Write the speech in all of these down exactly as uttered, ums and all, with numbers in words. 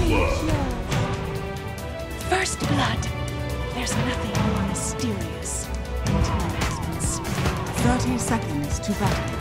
First blood. There's nothing more mysterious until it has been spilled. Thirty seconds to battle.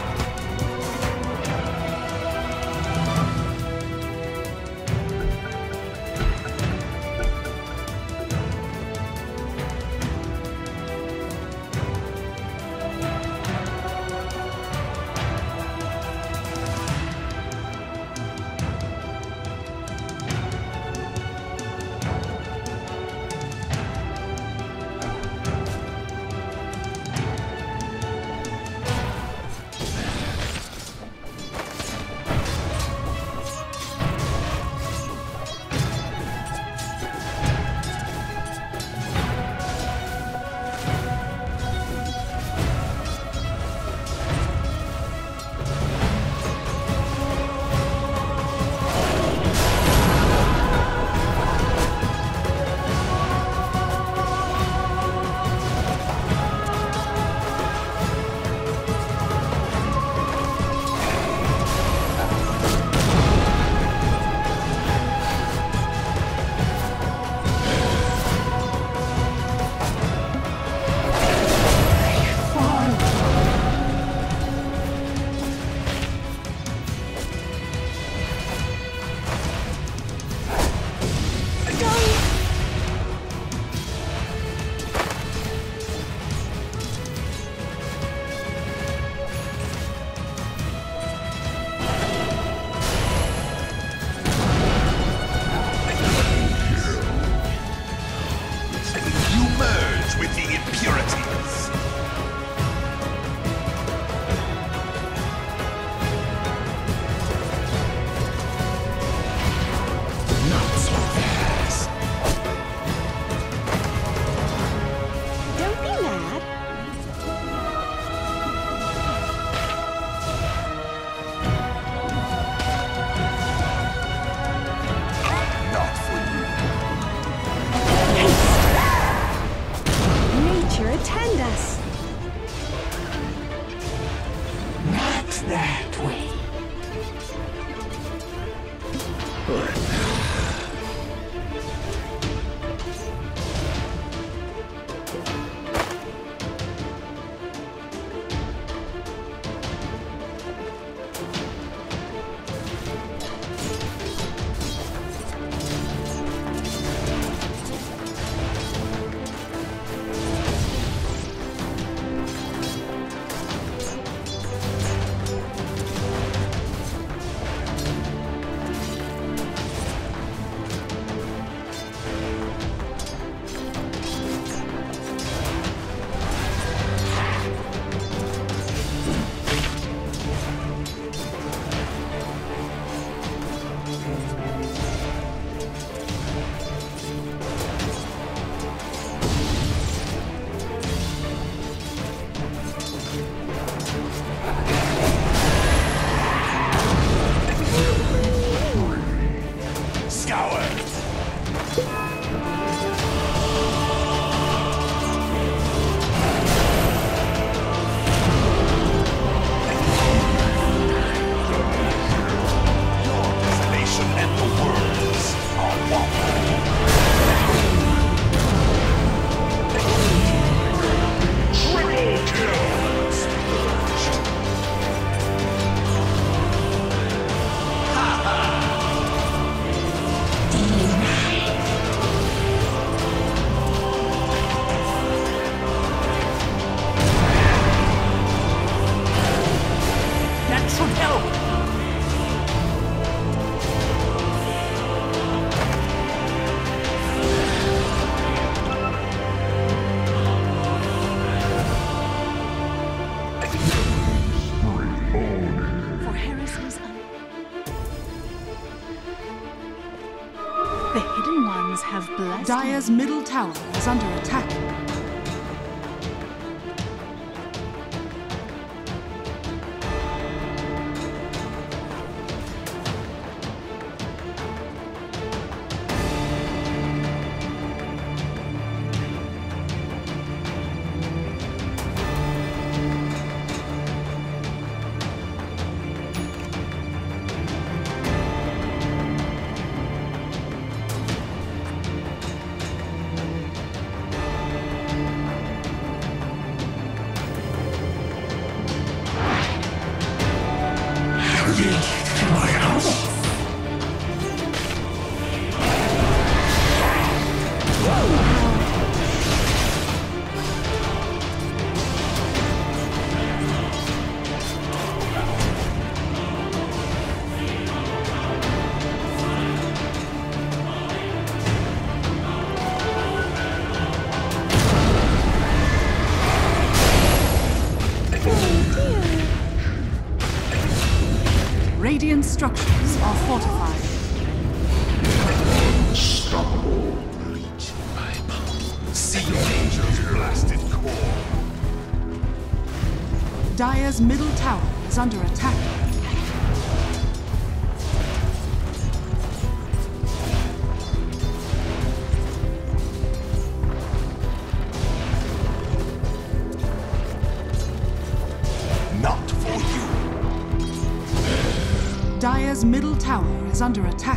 Dire's middle tower is under attack. Dire's middle tower is under attack. Not for you. Dire's middle tower is under attack.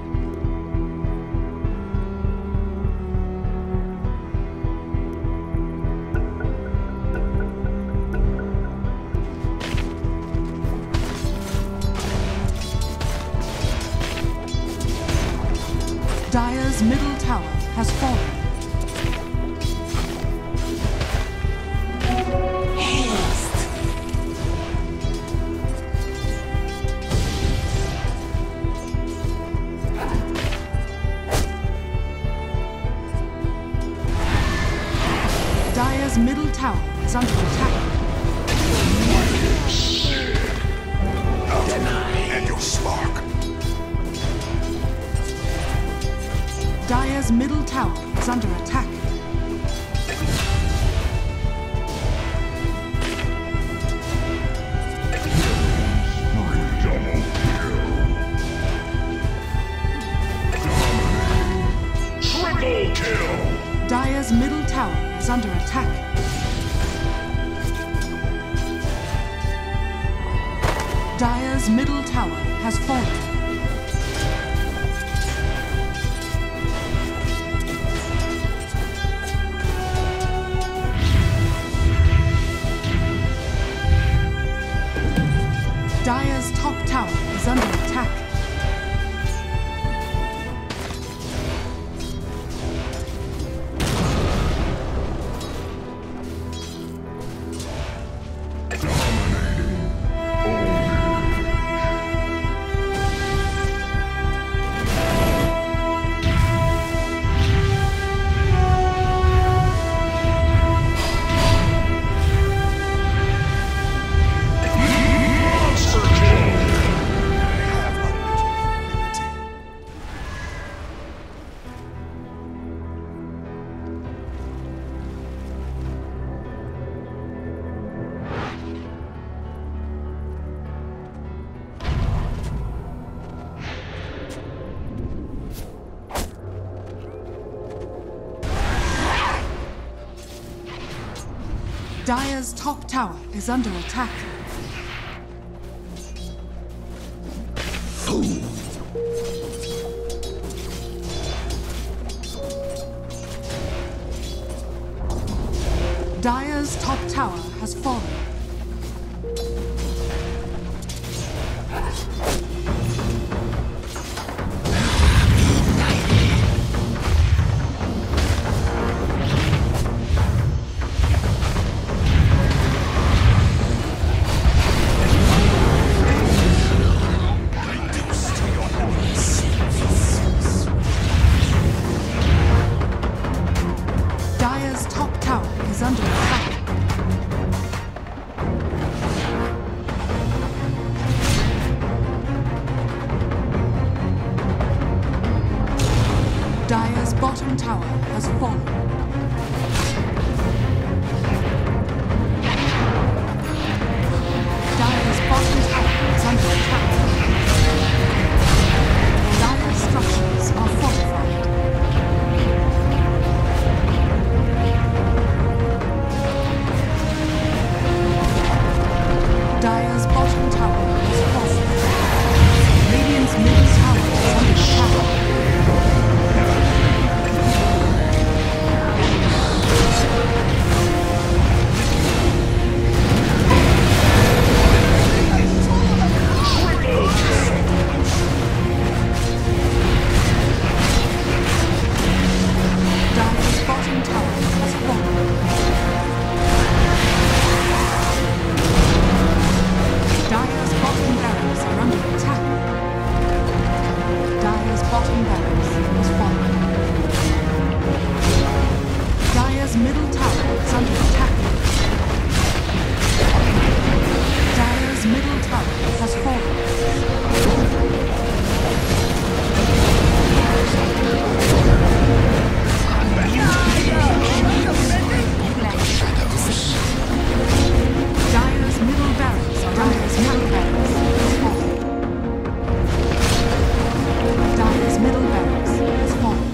Dire's middle tower has fallen. Haste. Dire's middle tower is under attack. And your spark. Dire's middle tower is under attack. Triple kill. Dire's middle tower is under attack. Dire's middle tower has fallen. Dire's top tower is under attack. Dire's top tower is under attack. Dire's top tower has fallen. Dire's top tower is under attack. Dire's bottom tower has fallen. Dire's bottom tower is under attack. Dire's structures are fortified. Dire's bottom tower is fallen. Radiant's middle tower is under attack. middle barracks has fallen.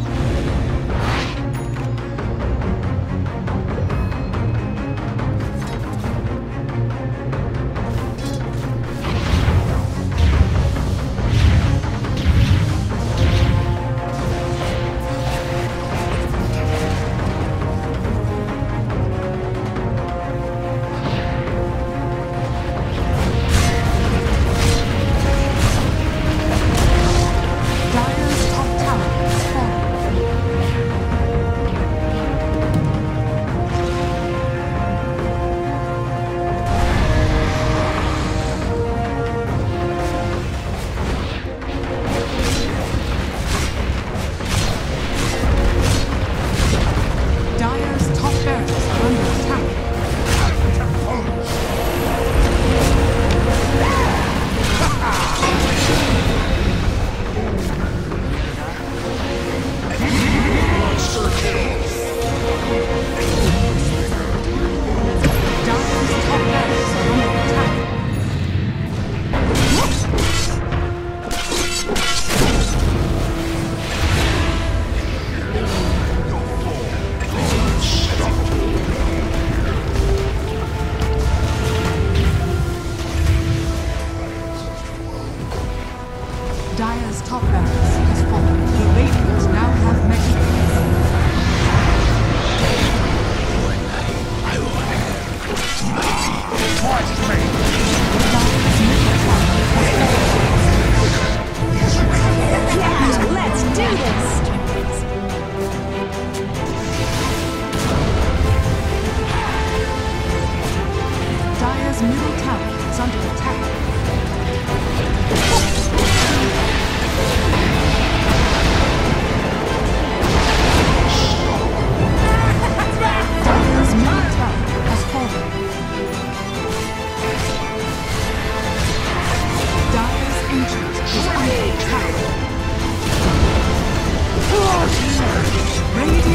Dire's top tower has fallen. Dire's top barracks are under attack. Monster kill. Dire's top barracks are under attack. Dire's top barracks has fallen. The Radiant now have Mega. Watch me. Dire's middle tower has fallen. Yeah, let's do this! Dire's middle tower is under attack. Dire's middle tower has fallen. Dire's ancient is under attack. Radiant